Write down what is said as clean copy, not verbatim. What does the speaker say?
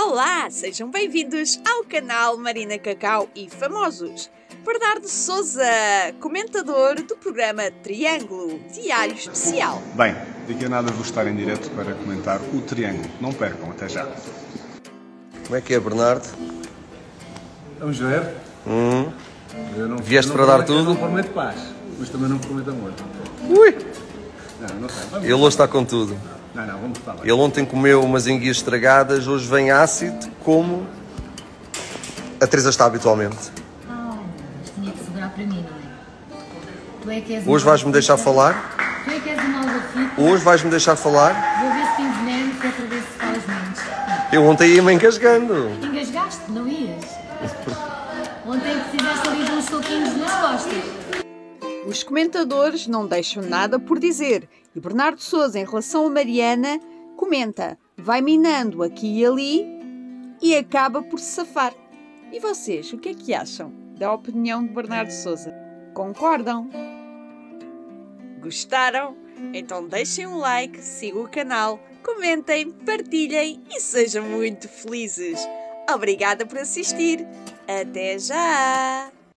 Olá, sejam bem-vindos ao canal Marina Cacau e Famosos. Bernardo Souza, comentador do programa Triângulo, Diário Especial. Bem, daqui a nada vou estar em direto para comentar o Triângulo. Não percam, até já. Como é que é, Bernardo? Vamos ver. Vieste para dar tudo? Eu não prometo paz, mas também não prometo amor. Ui! Não sei. Ele hoje está com tudo. Não, vamos falar. Ele ontem comeu umas enguias estragadas, hoje vem ácido, como a Teresa está habitualmente. Mas tinha que sobrar para mim, não é? Tu é que és Hoje vais-me deixar falar? Tu é que és uma malvafita. Hoje vais-me deixar falar? Vou ver se tens veneno para outra vez se falas menos. Eu ontem ia-me engasgando. Engasgaste, não ias? Ontem precisaste ali de uns soquinhos nas costas. Os comentadores não deixam nada por dizer e Bernardo Souza, em relação a Mariana, comenta, vai minando aqui e ali e acaba por se safar. E vocês, o que é que acham da opinião de Bernardo Souza? Concordam? Gostaram? Então deixem um like, sigam o canal, comentem, partilhem e sejam muito felizes. Obrigada por assistir. Até já!